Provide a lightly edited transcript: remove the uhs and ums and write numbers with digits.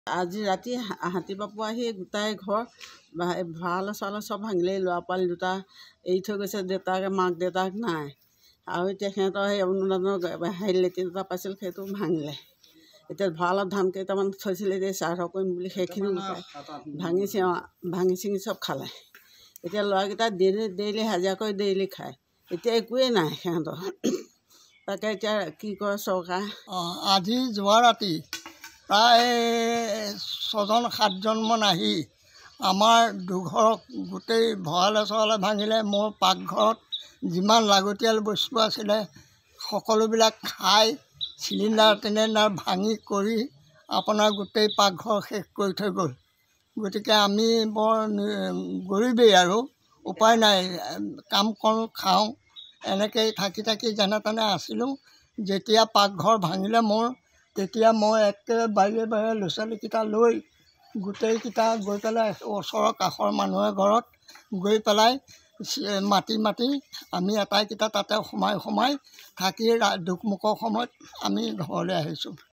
আজি ৰাতি হাতীৰপৰা পোৱাহি গোটাই ঘৰ ভঁৰাল চৰাল চব ভাঙিলে। ল'ৰা পোৱালি দুটা এৰি থৈ গৈছে, দেউতাকে মাক দেউতাক নাই। আৰু এতিয়া সিহঁতৰ সেই অৰুণোদনৰ হেৰি লেট্ৰিন এটা পাইছিল, সেইটো ভাঙিলে। এতিয়া ভঁৰালত ধান কেইটামান থৈছিলে, এতিয়া চাহ কৰিম বুলি সেইখিনি ভাঙি চিঙি চব খালে। এতিয়া ল'ৰাকেইটা ডেইলি হাজিৰা কৰি ডেইলি খায়। এতিয়া একোৱেই নাই সিহঁতৰ। তাকে এতিয়া কি কৰে চৰকাৰে। আজি যোৱা ৰাতি প্ৰায় 6জন 7জনমান আহি আমাৰ দুঘৰক গোটেই ভঁৰালে চৰালে ভাঙিলে। মোৰ পাকঘৰত যিমান লাগতিয়াল বস্তু আছিলে সকলোবিলাক খাই চিলিণ্ডাৰ টিলিণ্ডাৰ ভাঙি কৰি আপোনাৰ গোটেই পাকঘৰ শেষ কৰি থৈ গ'ল। গতিকে আমি বৰ গৰীবেই আৰু উপায় নাই, কাম কৰোঁ খাওঁ, এনেকৈয়ে থাকি যেনে তেনে আছিলোঁ। যেতিয়া পাকঘৰ ভাঙিলে মোৰ, তেতিয়া মই একেবাৰে বাহিৰে ল'ৰা ছোৱালীকেইটা লৈ গোটেইকেইটা গৈ পেলাই ওচৰৰ কাষৰ মানুহৰ ঘৰত গৈ পেলাই মাতি আমি আটাইকেইটা তাতে সোমাই থাকি দুখমুখৰ সময়ত আমি ঘৰলৈ আহিছোঁ।